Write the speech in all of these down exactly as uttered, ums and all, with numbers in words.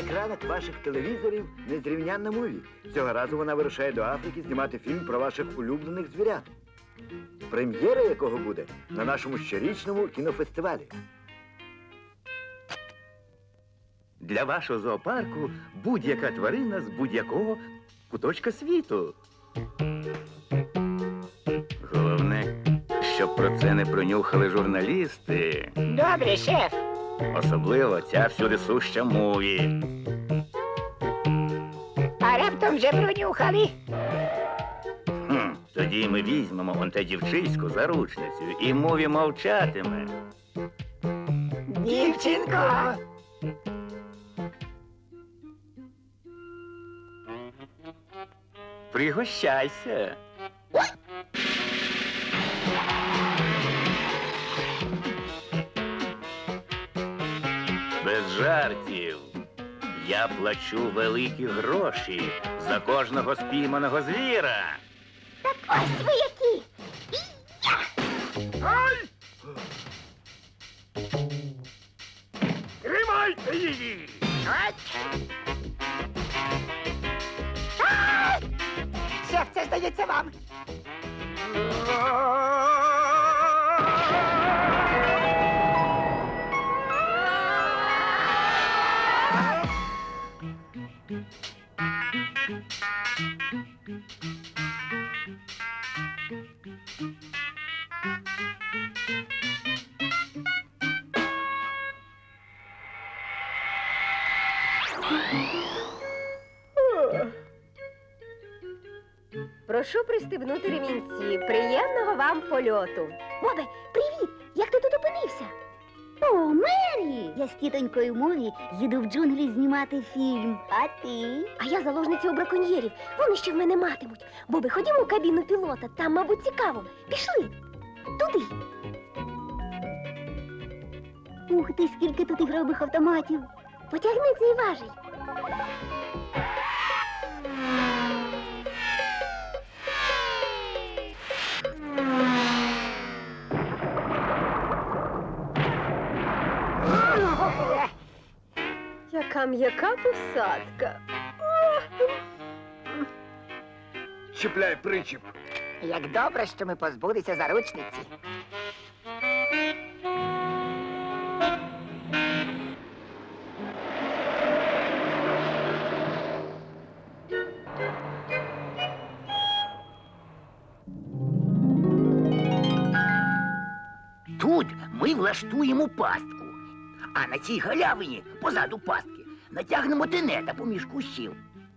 екранах ваших телевізорів незрівнянна муві. Цього разу вона вирушає до Африки знімати фільм про ваших улюблених звірят, прем'єра якого буде на нашому щорічному кінофестивалі. Для вашого зоопарку будь-яка тварина з будь-якого куточка світу. Головне, щоб про це не пронюхали журналісти. Добре, шеф. Особливо ця всюди суща муві. А раптом вже пронюхали? Хм, тоді ми візьмемо он те дівчиську заручницю і муві мовчатиме. Дівчинко! Пригощайся. Без жартів. Я плачу великі гроші за кожного спійманого звіра. Так ось ви які! Ай! Тримайте її! Шеф, це здається вам. Прошу пристебнути ремінці. Приємного вам польоту. Бобе, привіт! Як ти тут опинився? О, Мері! Я з тітонькою Молі їду в джунглі знімати фільм. А ти? А я заложниця у браконьєрів. Вони ще в мене матимуть. Бобе, ходімо в кабіну пілота. Там, мабуть, цікаво. Пішли. Туди. Ух ти, скільки тут ігрових автоматів. Потягни цей важіль. Яка м'яка посадка. Чіпляй причіп. Як добре, що ми позбулися заручниці. Тут ми влаштуємо пастку, а на цій галявині позаду пастки натягнемо тенета поміж кущів.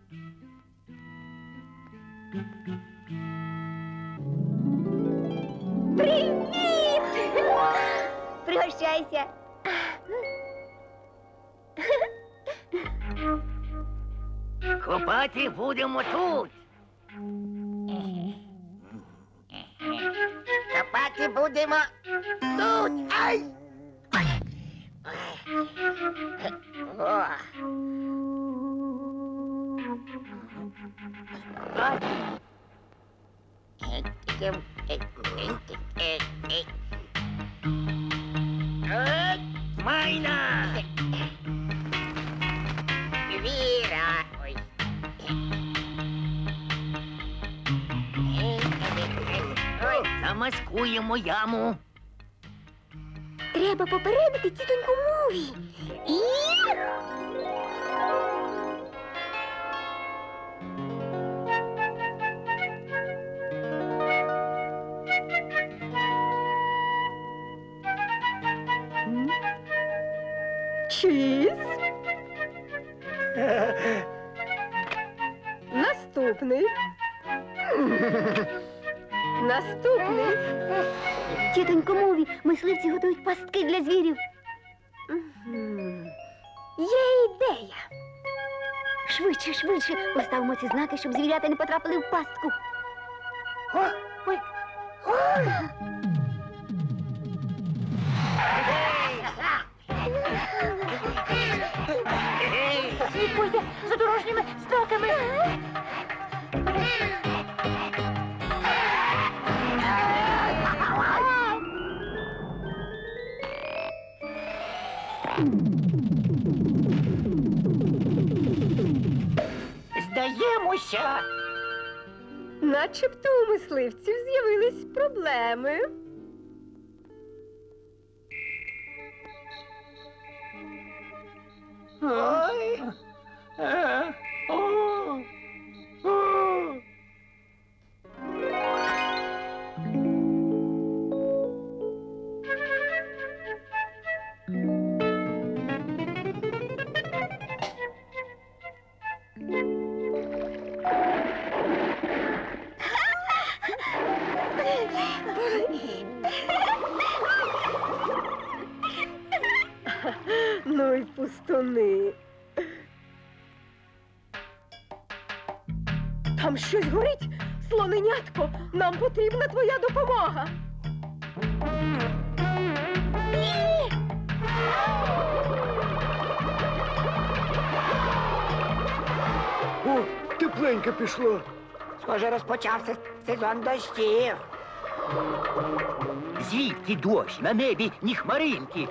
Привіт! Пригощайся. Копати будемо тут. Копати будемо тут. Ай! О. Майна! Віра. Ой. Ой. Замаскуємо яму. Треба попередити тітоньку Муві. І... Чіз. Наступний. Наступний. Тітонько Мові, мисливці готують пастки для звірів. Мгм. Є ідея. Швидше, швидше. Поставимо ці знаки, щоб звірята не потрапили в пастку. Ой. Слідкуйте за дорожніми знаками. Мамуся. Начебто у мисливців з'явились проблеми. Ой. Е, о, о. Ну й пустуни. Там щось горить. Слоненятко, нам потрібна твоя допомога. Ні! О, тепленько пішло. Схоже, розпочався сезон дощів. Звідки дощ? На небі ні хмаринки.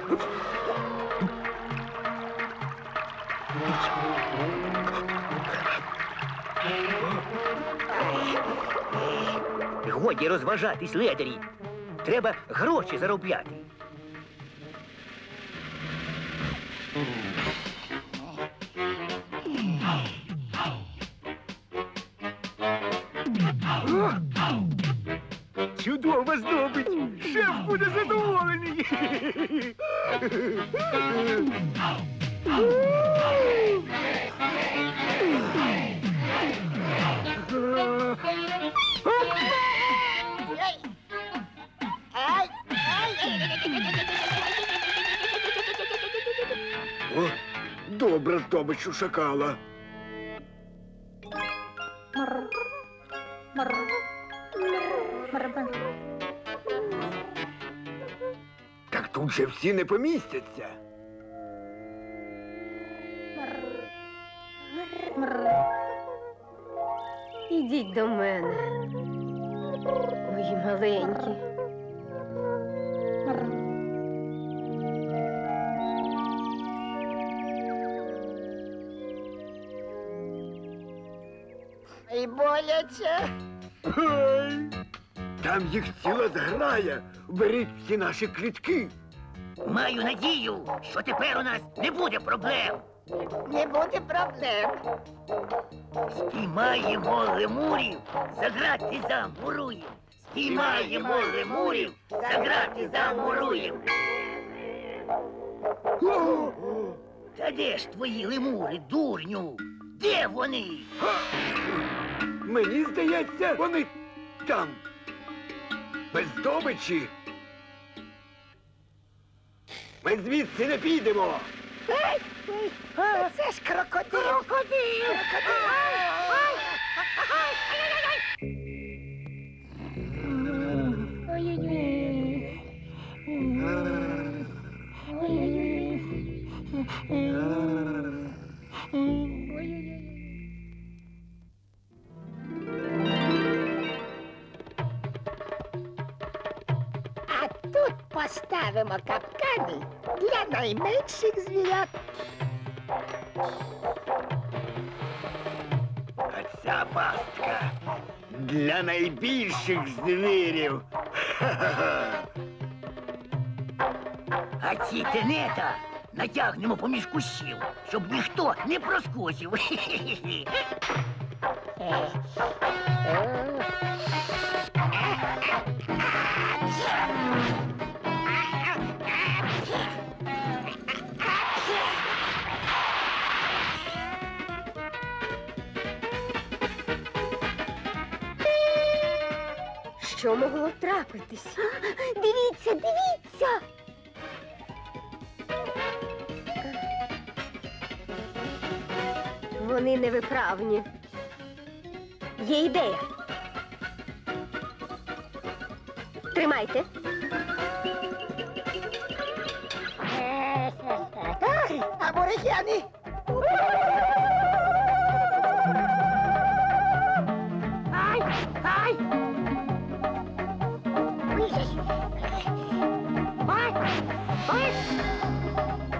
Годі розважатись, ледарі. Треба гроші заробляти. Чудова здобич! Шеф буде задоволений! Ай, ай, О, добра здобич у шакала. Так тут же всі не помістяться. Ідіть до мене, мої маленькі. і боляче. Ой, там їх ціла зграя. Беріть всі наші клітки. Маю надію, що тепер у нас не буде проблем. Не буде проблем. Спіймаємо лемурів, заграти замуруєм. Спіймаємо лемурів, заграти замуруєм. О, Та де ж твої лемури, дурню? Де вони? мені здається, вони там. Без здобичі. Ми звідси не підемо. Ай, ой, а, це ж крокодил. Крокодил. Крокодил. Ай, ай, ай, ай, А тут поставимо капкани для найменших звірят. А ця пастка для найбільших звірів. Ха-ха-ха. А ці тенета натягнемо поміж кущів, щоб ніхто не проскочив. Е, е. Що могло трапитись? Дивіться, дивіться! Вони невиправні. Є ідея. Тримайте. Ай, аборигени! Ай, ай! Ай, ай!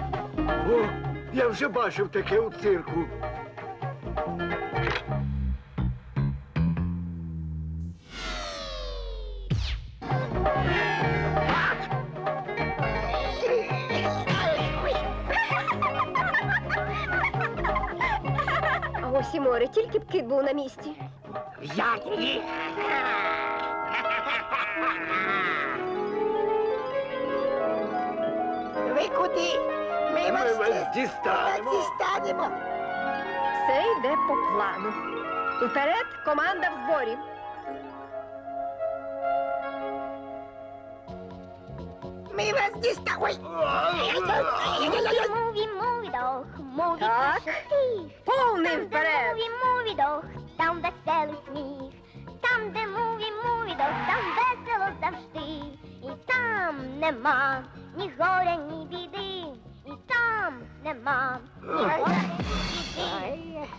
О, я вже бачив таке у цирку. море, тільки б кит був на місці. Взять її. Ви куди? Ми вас, вас ді- дістанемо. вас дістанемо. Все йде по плану. Вперед, команда в зборі. Ми вас дістанемо. Ой. Мові, мові, мові, дох, мові, Так. кашель. Повний Там, де вперед. мові, мові, дох, там веселий сміх. Там, де мові, мові, дох, там весело завжди. І там нема ні горя, ні біди. І там нема ні горя, ні біди.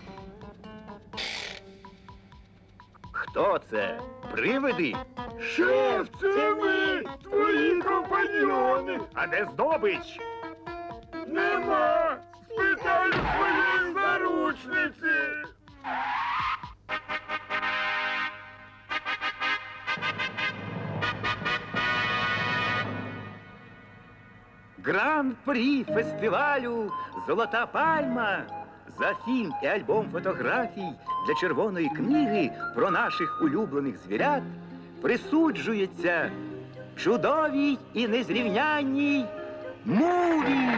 Хто це? Привиди? Шеф, це ми, твої компаньйони. А де здобич? Нема. Спитай своєї заручниці. Гран-прі фестивалю Золота пальма за фільм і альбом фотографій для червоної книги про наших улюблених звірят присуджується чудовій і незрівнянній Мурі.